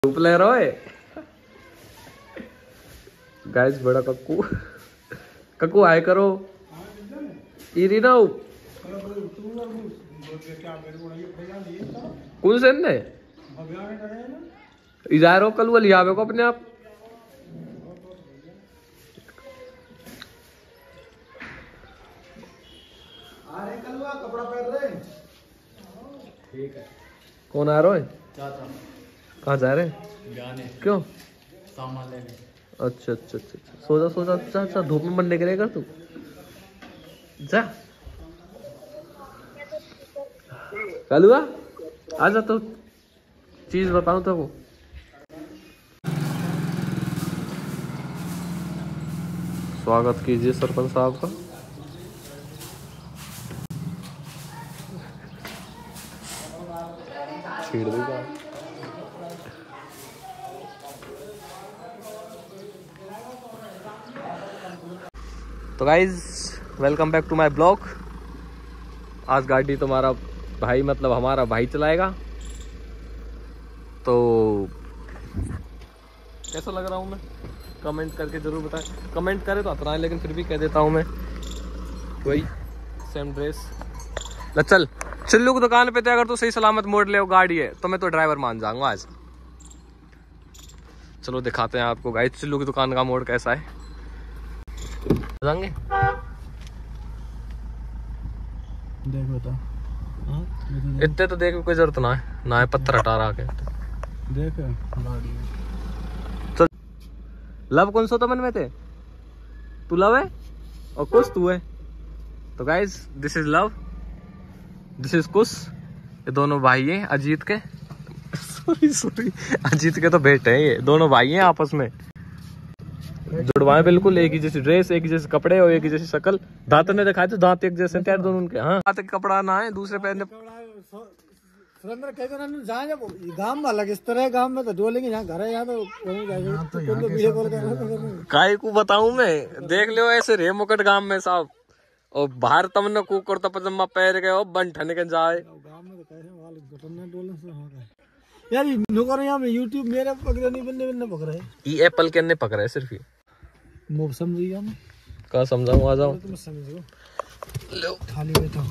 धूप ले रहा है गाइस। बड़ा कक्कू कक्कू आए करो इरी ना कौन से ने इजारो कल वो लिया को अपने आप कपड़ा पहन रहे। ठीक है। कौन आ रहा है? कहाँ जा रहे हैं? जाने क्यों? सामान लेने। अच्छा अच्छा अच्छा अच्छा। सो जा अच्छा धूप में बनने के लिए कर तू जा कल हुआ आजा तो चीज बताऊं तो वो स्वागत कीजिए सरपंच साहब का। छेड़ देगा। तो guys welcome back to my blog. आज गाड़ी तुम्हारा भाई मतलब हमारा भाई चलाएगा। तो कैसा लग रहा हूँ मैं कमेंट करके जरूर बताएं। कमेंट करे तो अतराएं लेकिन फिर भी कह देता हूँ मैं वही सेम ड्रेस। चल चिल्लू की दुकान पे थे अगर तू सही सलामत मोड़ ले गाड़ी है तो मैं तो ड्राइवर मान जाऊंगा आज। चलो दिखाते हैं आपको गाइस चिल्लू की दुकान का मोड़ कैसा है। जाएंगे देख बता। इतने तो देख कोई जरूरत ना है पत्थर हटा रहा के देख गाड़ी। चल लव कौन सा तो मन में थे तू लव है और कुछ तू है। तो guys this is Love this is Kush. ये दोनों भाई हैं अजीत के सॉरी अजीत के तो बेटे हैं। ये दोनों भाई हैं आपस में जुड़वाए बिल्कुल एक ही जैसी ड्रेस एक ही जैसे कपड़े और एक ही जैसी शक्ल। दांत ने दिखाए तो दांत एक जैसे थे दोनों उनके। हाँ दांत का कपड़ा ना है दूसरे पहनने गांव में अलग इस तरह गांव में तो डोलेंगे यहाँ घर है यहाँ तो काय को बताऊं मैं देख लो ऐसे रे मुकट गांव में साहब और बाहर तमने को कुर्ता पजामा पहन के और बन ठन के जाए गांव में तो कैसे वाले डोलने से होगा यार। नौकर यहाँ में यूट्यूब मेरे पकड़े नहीं बनने पकड़ रहे ये एप्पल के अन्य पकड़ा है सिर्फ ये मोब समझिए हम कहाँ समझाऊं आ जाओ तुम समझो लो खाली बैठो।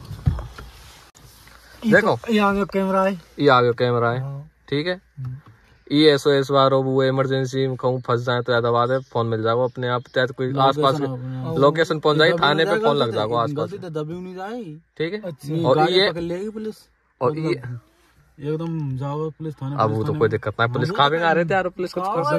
देखो यहाँ कैमरा है ये आ गया कैमरा है ठीक है। ये SOS वार वो इमरजेंसी में कहूँ फंस जाए तो दबा दे फोन मिल जाएगा अपने आप चाहे तो कोई आसपास लोकेशन पहुंच जाए थाने पे फोन लग जाएगा आसपास ठीक है। और ये पुलिस और ये एकदम जाओ पुलिस थाने। अब वो तो कोई दिक्कत नहीं पुलिस खावे आ रहे थे यार पुलिस कुछ कर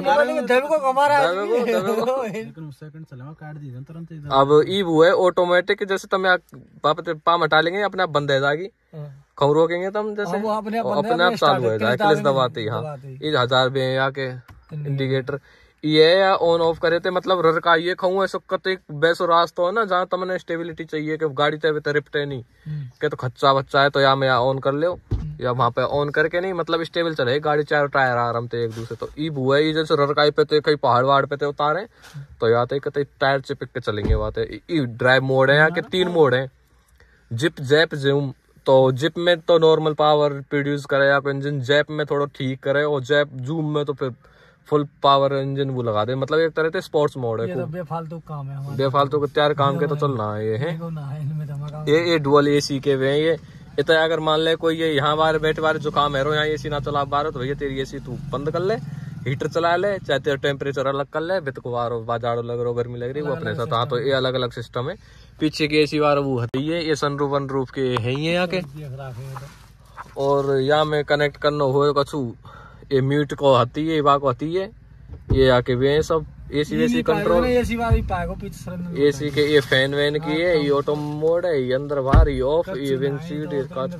सकते। अब ई वो है ऑटोमेटिक जैसे तुम पाम हटा लेंगे अपने आप बंद है जाएगी कहूँ रोकेंगे तुम जैसे अपने आप चालू हो जाए क्लिस दबाते ही। हाँ ये 1000 भी है यहाँ के इंडिकेटर ये या ऑन ऑफ करे थे मतलब ररका ये कहूँ ऐसा कत वैसो रास्ता है ना जहाँ तुमने स्टेबिलिटी चाहिए कि गाड़ी तय रिपटे नहीं के तो खच्चा बच्चा है तो या मैं ऑन कर लो या वहाँ पे ऑन करके नहीं मतलब स्टेबल चले गाड़ी चारों टायर आराम थे एक दूसरे। तो ई बुआ ये जैसे ररकाई पे तो कहीं पहाड़ वहाड़ पे उतारे तो या तो टायर चिपक के चलेंगे वहाँ पे। ड्राइव मोड है यहाँ के 3 मोड है जिप जैप जूम। तो जिप में तो नॉर्मल पावर प्रोड्यूस करे या इंजन जैप में थोड़ा ठीक करे और जैप जूम में तो फिर फुल पावर इंजन वो लगा दे मतलब एक तरह से स्पोर्ट्स मोड है। ये बेफालतू काम है बेफालतू के तैयार काम के तो चलना है ये है ये डुअल AC के वे ये इतना अगर मान ले कोई ये यहाँ बाहर बैठे बारे जो काम है यहाँ AC ना चला पा रहे तो भैया तेरी AC तू बंद कर ले हीटर चला ले चाहे तेरा टेम्परेचर अलग कर ले बित को बाजार लग रहा गर्मी लग रही वो अपने साथ। हाँ तो ये अलग अलग सिस्टम है। पीछे की AC वाला वो हती है ये सनरूफ वनरूफ के है ही यहाँ के। और यहाँ में कनेक्ट करना हो कछु ये म्यूट को हती है को हती है ये आके वे सब AC वेसी कंट्रोल AC के ये फैन वैन की है ये ऑटो मोड है ये अंदर बाहर ये ऑफ ये विंडशील्ड ये कांच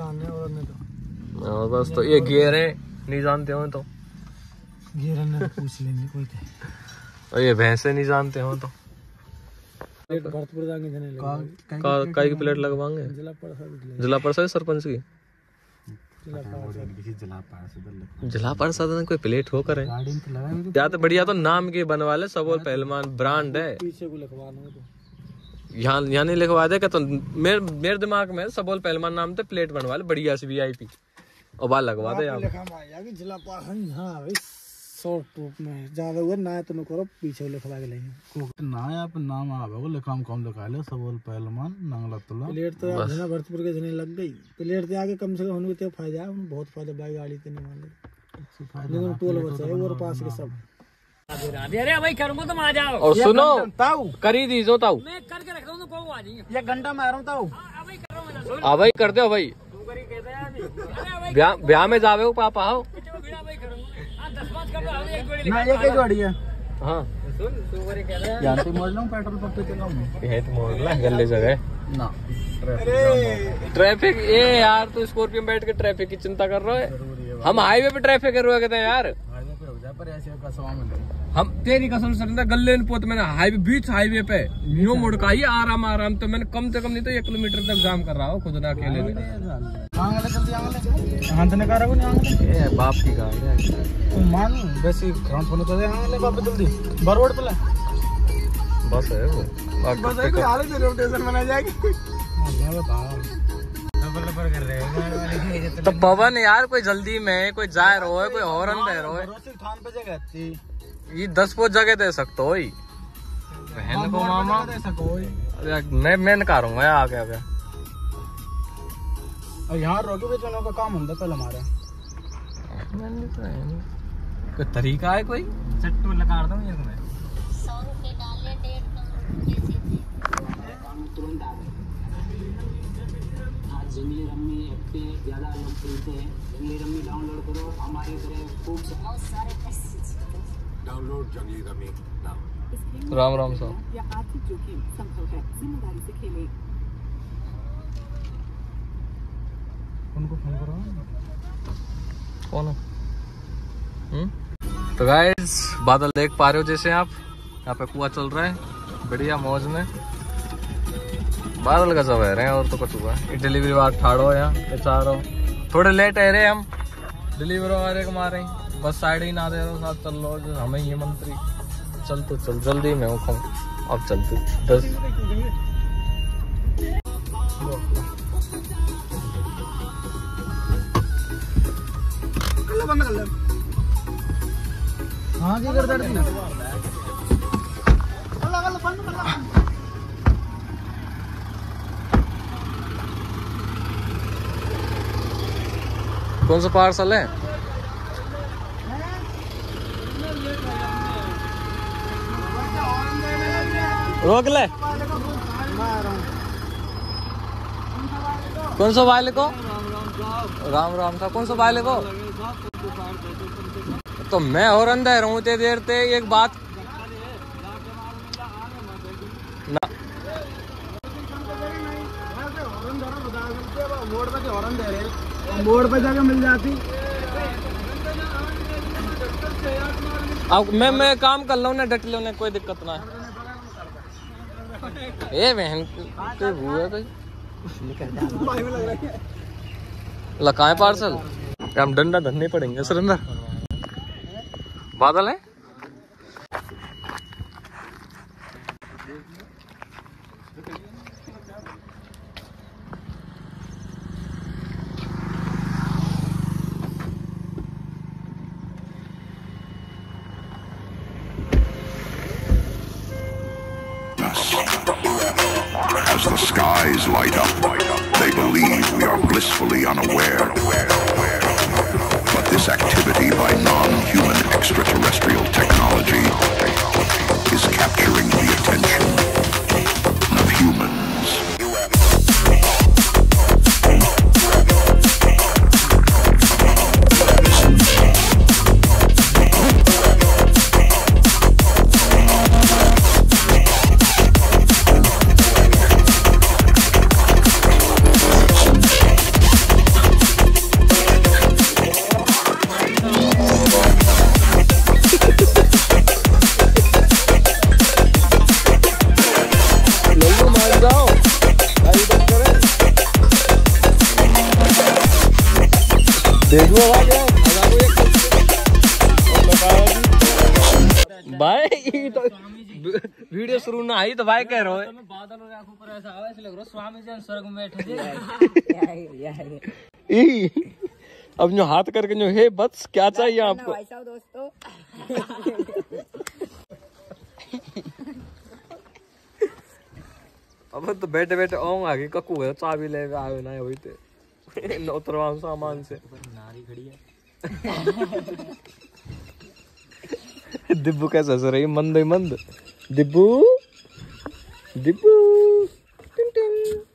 और बस। तो ये गियर है नहीं जानते हो तो पूछ लेंगे कोई और ये भैंसे नहीं जानते हो तो काई की प्लेट लगवाएंगे जिला परिषद सरपंच की जिला पार्षद में कोई प्लेट हो करे या तो बढ़िया तो नाम के बनवा ले सबोल पहलवान ब्रांड है यहाँ नहीं लिखवा दे क्या तो मेरे दिमाग में सबोल पहलवान नाम से प्लेट बनवा ले बढ़िया सी VIP और बाल लगवा दे यहाँ जिला हाँ शॉर्ट टूप में ज्यादा हुआ ना तो करो पीछे लिखवा के लेंगे ना आप नाम आवे लिखाम कौन लिखा ले सबोल पहलवान नांगला तुला प्लेट तो जना भरतपुर के जने लग गई प्लेट ते आगे कम से कम उनको तो फायदा है बहुत फायदा बाइक गाड़ी ते नहीं मान ले लेकिन टोल बचा है और पास के सब अरे भाई करूंगा तुम आ जाओ और सुनो करी दीजो ताऊ मैं करके रख दूं को आ जाएंगे एक घंटा में आ रहा हूं ताऊ आ भाई कर दो भाई ब्याह में जावे हो पापा आओ ना ये क्या गाड़ी है हाँ यहाँ से मोड़ लूं पेट्रोल पंप पे चलाऊं ये तो मोड़ ला गले जगह ना ट्रैफिक ये यार तू स्कॉर्पियो में बैठ के ट्रैफिक की चिंता कर रहा है हम हाईवे पे ट्रैफिक कर रहे कहते हैं यार हम तेरी कसम से गले पोत मैंने हाईवे बीच हाईवे पे न्यू मोड़ का ही आराम आराम तो मैंने कम से कम नहीं तो 1 किलोमीटर तक जाम कर रहा हूँ खुद ना अकेले में बाप की गाड़ी मान वैसे ग्राउंड फोन तो दे बाप जल्दी बरवड़ पे बस है वो बस है कोई हाल ही रोटेशन बना जाएगी कर रहे तो भवन यार कोई जल्दी में कोई जा रहा है कोई हॉर्न दे रहा है थान पे जगह ये 10 पोच जगह दे सकते हो बहन को मामा दे सको मैं नकारूंगा यार आगे आगे और यहाँ रोके बेचने का काम होता कल हमारा कोई तरीका है कोई चट्टू लगा दूं ये तुम्हें 100 रुपए डाले 1.5 तुरंत आ गए आज जंगली रम्मी ऐप पे ज्यादा लोग खेलते हैं जंगली रम्मी डाउनलोड करो हमारे तरह खूब बहुत सारे डाउनलोड जंगली रम्मी नाउ राम राम साहब या आर्थिक जोखिम संभव है जिम्मेदारी से खेलें उनको फोन करो कौन हो तो गाइस बादल देख पा रहे हो जैसे आप यहाँ पे कुआं चल रहा है बढ़िया मौज में बादल का सब है रहे हैं और तो कुछ हुआ है डिलीवरी वाला ठाड़ो यहाँ बेचारो थोड़े लेट है रहे हम डिलीवरी वाले को मारे बस साइड ही ना दे रहे साथ चल लो जो हमें ये मंत्री चल तो चल जल्दी मैं हूँ अब चलते 10 बंद कर ले हाँ जी कर दर्द ना कौन सा पार्सल है रोक ले कौन सा वाले को राम राम था कौन सा वाले को तो मैं और अंदर हूँ ते देर ते एक बात ना मोड़ पे जगह मिल जाती अब मैं काम कर लूँ ना डट लो ना कोई दिक्कत ना है ये बहन कोई हुआ कोई लकाए पार्सल हम डंडा धरने पड़ेंगे सुरेंद्र बादल है As the skies light up, they believe we are blissfully unaware. But this activity by non-human extraterrestrial technology is capturing the attention of humans. भाई तो वीडियो शुरू ना आई तो भाई कह रहे हो बादल और आंखों पर ऐसा आवे इसलिए लग रहा स्वामी जी स्वर्ग में बैठे अब जो हाथ करके जो है बस क्या चाहिए आपको? भाई साहब दोस्तों अब तो बैठे बैठे आऊँ आगे ककू है चाबी ले आए ना वही थे नौतरवान सामान से नारी खड़ी है। दिब्बू कैसे हंस रही मंद ही मंद। दिब्बू दिब्बू टिंग टिंग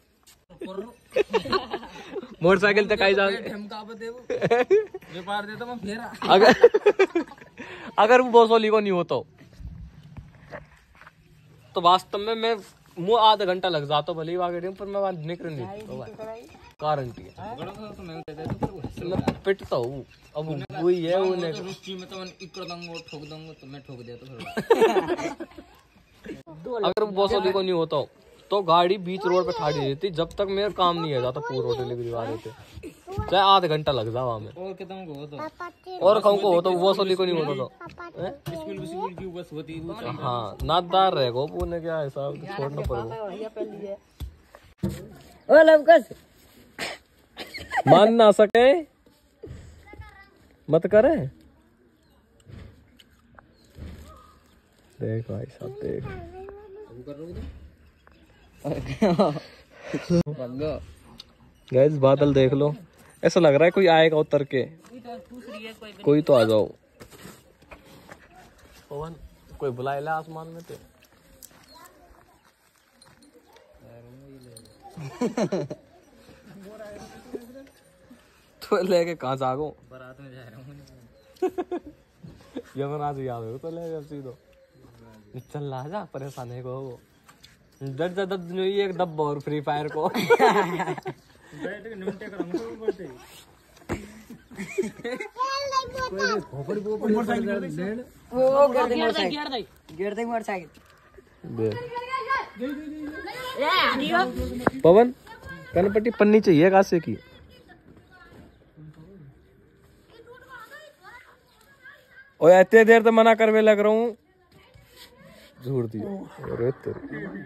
मोटरसाइकिल तक आई जाए अगर वो बसोली को नहीं होता तो वास्तव में मैं मुँह आधा घंटा लग जाता भले ही आगे पर मैं वहां निकल नहीं गारंटी है। मैं पिटता हूँ अब वही है उन्हें ठोक दूंगा तो मैं ठोक देता। अगर वो बसोली को नहीं होता तो गाड़ी बीच रोड पे ठाड़ी रहती जब तक मेरा काम नहीं है जाता पूरा डिलीवरी वाले थे चाहे आधा घंटा लग जा वहां में और कहूँ को हो तो वो बसोली को नहीं होता तो हाँ नादार रहेगा पुणे क्या हिसाब छोड़ना पड़ेगा। मान ना सके मत करे। देख भाई साहब देख गाइस बादल देख लो ऐसा लग रहा है कोई आएगा उतर के कोई तो आ जाओ। पवन कोई बुलाए ला आसमान में तो लेके कहाँ जागो बारात में जा रहा हूँ यमराज याद हो तो ले सीधो चल ला जा परेशान है को दर्द एक डब्बा और फ्री फायर को पवन कनपट्टी पन्नी चाहिए कासे की और इतने देर तो मना करवे लग रहा हूँ झूठ दिया अरे तेरे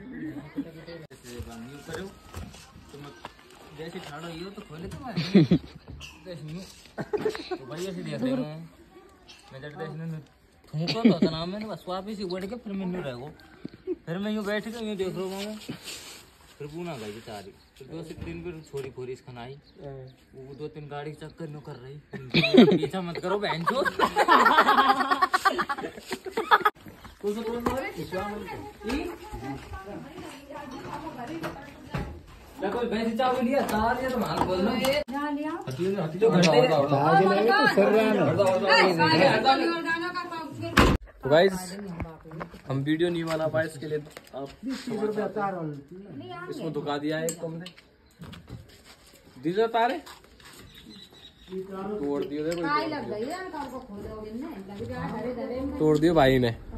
जैसे ठाड़ो ये तो खोले तो भाई ऐसे देख रहे हैं मैं जब देखने थूको तो था ना मैंने बस वापस ही उड़ के फिर मैं यूं रहो फिर मैं यूं बैठ के यूं देख रहा हूँ फिर पूना गई बेचारी फिर 2 दिन फिर छोरी फोरी इसका आई वो 2-3 गाड़ी चक्कर नो कर रही पीछा मत करो बहन चो कोई भैंस चावल लिया तार लिया तो माल बोल लो तो गाइस हम वीडियो नहीं बना पाए इसके लिए आप इसमें धोखा दिया है तुमने दीजिए तारे तोड़ दियो तोड़ दियो भाई ने।